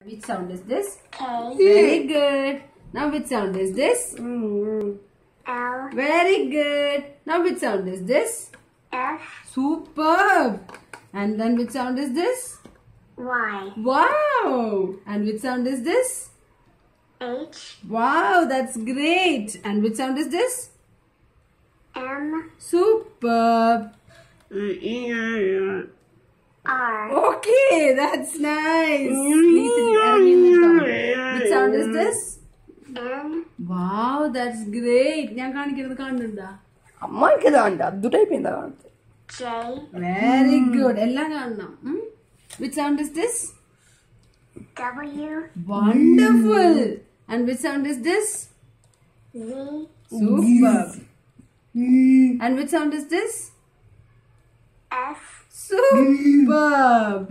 Which sound is this? K. Very good. Now which sound is this? L. Very good. Now which sound is this? F. Superb. And then which sound is this? Y. Wow. And which sound is this? H. Wow, that's great. And which sound is this? M. Superb. R. Okay, that's nice. Which sound is this? N. Wow, that's great. ഞാൻ കാണിക്കുന്നത് കാണുന്നുണ്ടാ? അമ്മക്ക് കാണണ്ട അത് type എന്താ കാണുന്നത്? J. Very good. എല്ലാം കാണണം. Which sound is this? W. Wonderful. And which sound is this? Z. Superb. And which sound is this? F. Superb.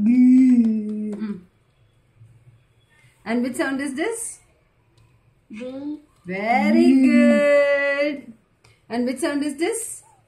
And which sound is this? V. Very good. And which sound is this?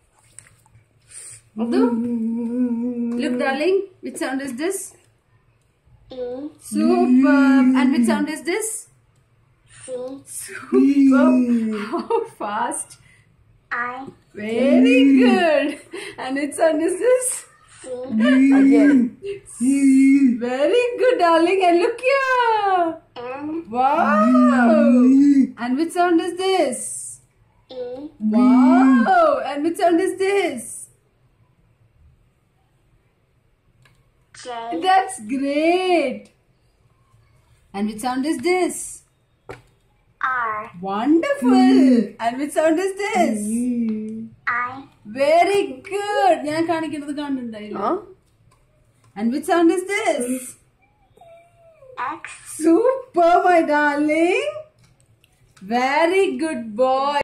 Look, darling. Which sound is this? E. Superb. And which sound is this? C. Superb. How fast? I. Very good. And which sound is this? C. Again. Very good, darling. And look here. N. Wow. And which sound is this? E. Wow. And which sound is this? J. That's great. And which sound is this? R. Wonderful. And which sound is this? I. Very good. ഞാൻ കാണിക്കുന്നത് കാണുന്നുണ്ടായില്ല. And which sound is this? X. Super, my darling. Very good boy.